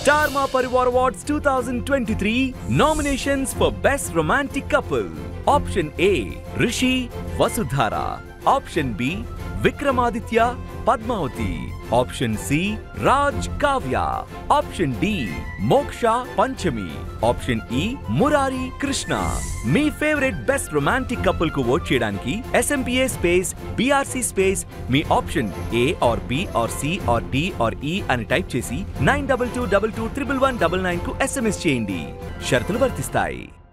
Star Ma Parivar Awards 2023 nominations for Best Romantic Couple. Option A, Rishi Vasudhara. Option B, Vikramaditya Padmavati. Option C, Raj Kavya. Option D, Moksha Panchami. Option E, Murari Krishna. మీ favourite best romantic couple కు vote చేయడానికి SMPA space BRC space మీ option A or B or C or D or E అని type చేసి 9222211199 కు SMS చేయండి. షరతులు వర్తిస్తాయి.